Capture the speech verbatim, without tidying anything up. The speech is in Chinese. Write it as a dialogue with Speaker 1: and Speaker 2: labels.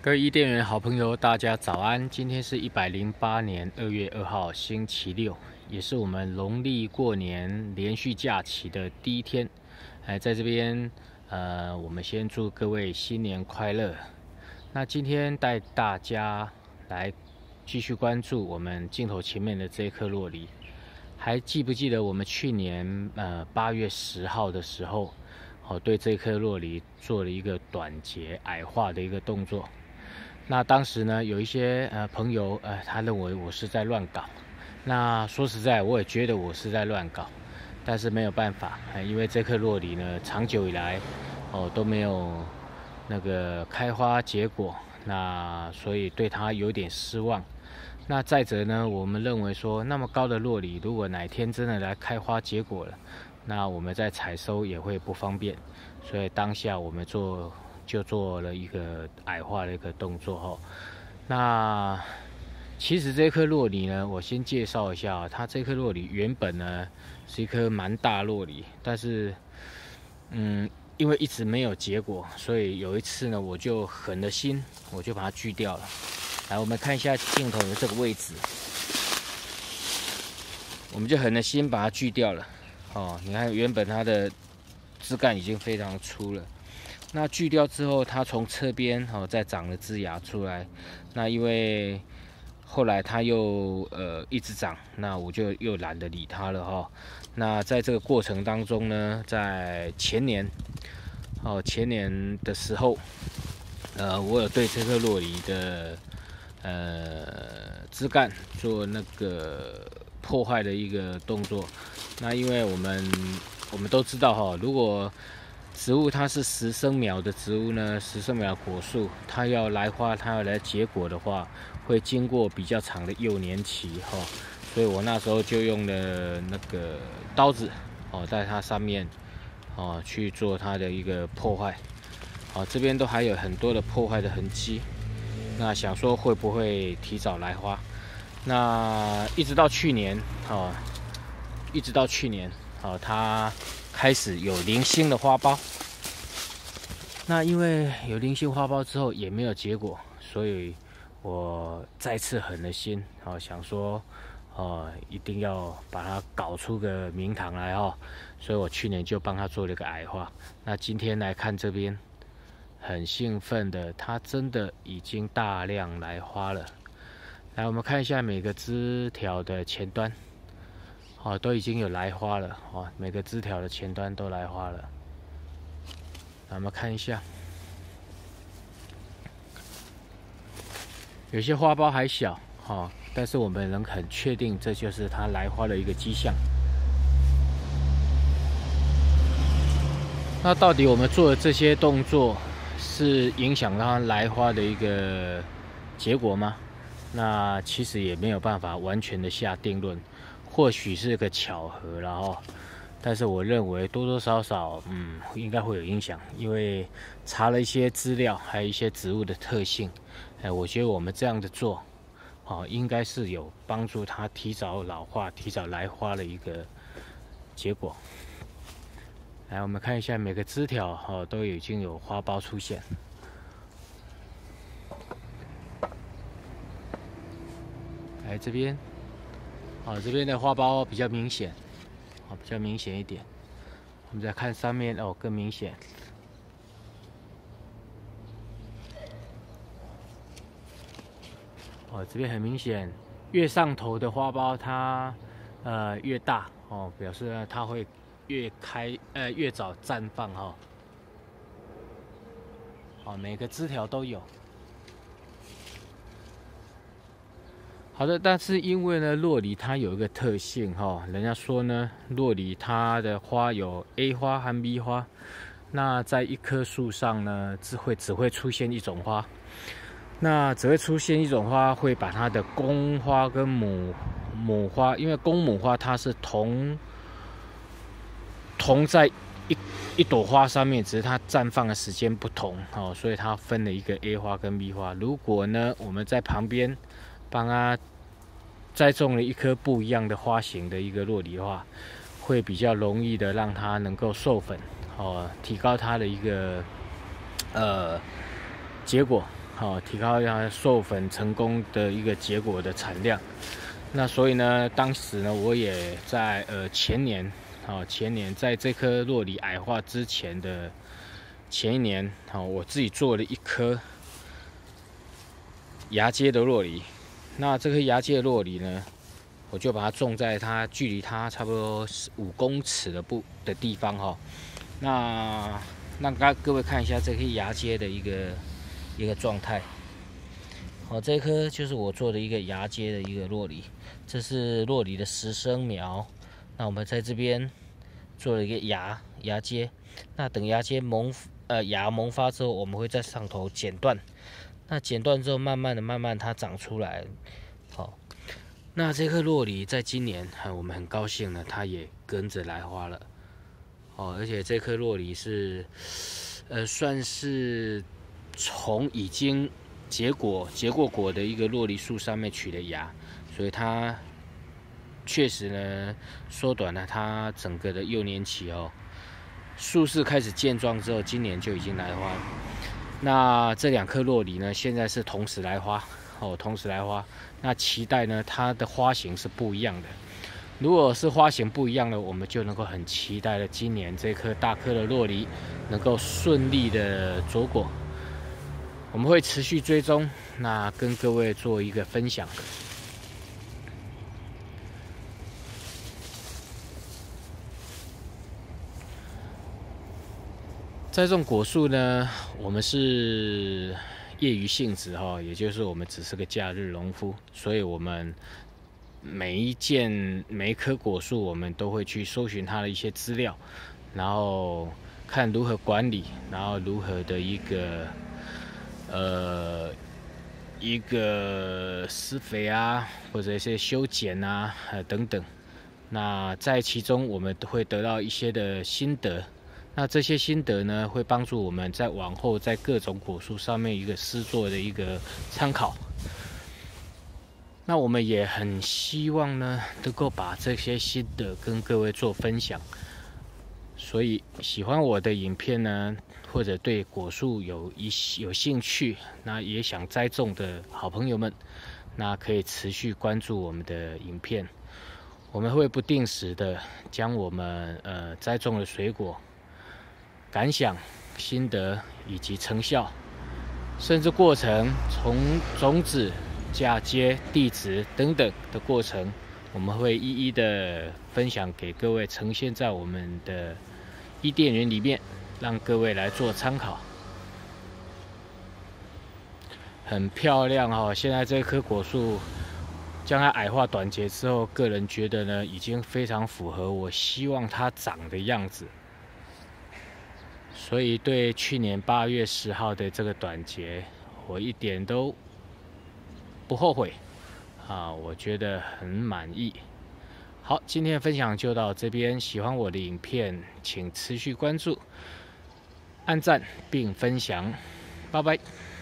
Speaker 1: 各位伊甸园好朋友，大家早安！今天是一百零八年二月二号，星期六，也是我们农历过年连续假期的第一天。哎，在这边，呃，我们先祝各位新年快乐。那今天带大家来继续关注我们镜头前面的这一颗酪梨。还记不记得我们去年呃八月十号的时候，哦，对这颗酪梨做了一个短节矮化的一个动作？那当时呢，有一些呃朋友呃，他认为我是在乱搞。那说实在，我也觉得我是在乱搞，但是没有办法，呃、因为这颗酪梨呢，长久以来哦都没有那个开花结果，那所以对它有点失望。那再者呢，我们认为说，那么高的酪梨，如果哪天真的来开花结果了，那我们在采收也会不方便，所以当下我们做。就做了一个矮化的一个动作哈。那其实这颗酪梨呢，我先介绍一下，它这颗酪梨原本呢是一颗蛮大酪梨，但是嗯，因为一直没有结果，所以有一次呢，我就狠了心，我就把它锯掉了。来，我们看一下镜头的这个位置，我们就狠了心把它锯掉了。哦，你看原本它的枝干已经非常粗了。那锯掉之后，它从侧边哦再长了枝芽出来。那因为后来它又呃一直长，那我就又懒得理它了哈、哦。那在这个过程当中呢，在前年哦前年的时候，呃我有对这颗酪梨的呃枝干做那个破坏的一个动作。那因为我们我们都知道哈、哦，如果植物它是十生苗的植物呢，十生苗果树，它要来花，它要来结果的话，会经过比较长的幼年期哈、哦，所以我那时候就用了那个刀子哦，在它上面哦去做它的一个破坏，哦这边都还有很多的破坏的痕迹，那想说会不会提早来花？那一直到去年哦，一直到去年哦，它开始有零星的花苞，那因为有零星花苞之后也没有结果，所以我再次狠了心，哦，想说，哦，一定要把它搞出个名堂来哦，所以我去年就帮它做了个矮化。那今天来看这边，很兴奋的，它真的已经大量来花了。来，我们看一下每个枝条的前端。哦，都已经有来花了哦，每个枝条的前端都来花了。那我们看一下，有些花苞还小哦，但是我们能很确定这就是它来花的一个迹象。那到底我们做的这些动作是影响它来花的一个结果吗？那其实也没有办法完全的下定论。或许是个巧合啦哦，但是我认为多多少少，嗯，应该会有影响，因为查了一些资料，还有一些植物的特性，哎，我觉得我们这样的做，哦，应该是有帮助它提早老化、提早来花的一个结果。来，我们看一下每个枝条，哦，都已经有花苞出现。来这边。哦，这边的花苞比较明显，哦，比较明显一点。我们再看上面哦，更明显。哦，这边很明显，越上头的花苞它呃越大哦，表示呢它会越开呃越早绽放哈、哦。哦，每个枝条都有。好的，但是因为呢，酪梨它有一个特性哈、哦，人家说呢，酪梨它的花有 A 花和 B 花，那在一棵树上呢，只会只会出现一种花，那只会出现一种花，会把它的公花跟母母花，因为公母花它是同同在一一朵花上面，只是它绽放的时间不同哦，所以它分了一个 A 花跟 B 花。如果呢，我们在旁边帮它栽种了一颗不一样的花型的一个酪梨的话，会比较容易的让它能够授粉哦，提高它的一个呃结果好、哦、提高它授粉成功的一个结果的产量。那所以呢，当时呢，我也在呃前年，好、哦、前年在这颗酪梨矮化之前的前一年，好、哦、我自己做了一颗芽接的酪梨。那这颗芽接的酪梨呢，我就把它种在它距离它差不多五公尺的不的地方哈、哦。那让大各位看一下这颗芽接的一个一个状态。好，这颗就是我做的一个芽接的一个酪梨，这是酪梨的实生苗。那我们在这边做了一个芽芽接，那等芽接萌呃芽萌发之后，我们会在上头剪断。那剪断之后，慢慢的、慢慢它长出来。好，那这颗酪梨在今年，我们很高兴呢，它也跟着来花了。哦，而且这颗酪梨是，呃，算是从已经结果结过果的一个酪梨树上面取的芽，所以它确实呢缩短了它整个的幼年期哦。树势开始健壮之后，今年就已经来花了。那这两颗酪梨呢，现在是同时来花哦，同时来花。那期待呢，它的花型是不一样的。如果是花型不一样的，我们就能够很期待了，今年这颗大颗的酪梨能够顺利的着果。我们会持续追踪，那跟各位做一个分享。栽种果树呢，我们是业余性质哈，也就是我们只是个假日农夫，所以我们每一件每一棵果树，我们都会去搜寻它的一些资料，然后看如何管理，然后如何的一个呃一个施肥啊，或者一些修剪啊，呃等等。那在其中我们都会得到一些的心得。那这些心得呢，会帮助我们在往后在各种果树上面一个施作的一个参考。那我们也很希望呢，能够把这些心得跟各位做分享。所以喜欢我的影片呢，或者对果树有一有兴趣，那也想栽种的好朋友们，那可以持续关注我们的影片。我们会不定时的将我们呃栽种的水果感想、心得以及成效，甚至过程从种子、嫁接、地质等等的过程，我们会一一的分享给各位，呈现在我们的伊甸园里面，让各位来做参考。很漂亮哦！现在这棵果树将它矮化短节之后，个人觉得呢，已经非常符合我希望它长的样子。所以对去年八月十号的这个短节，我一点都不后悔啊，我觉得很满意。好，今天的分享就到这边，喜欢我的影片，请持续关注、按赞并分享，拜拜。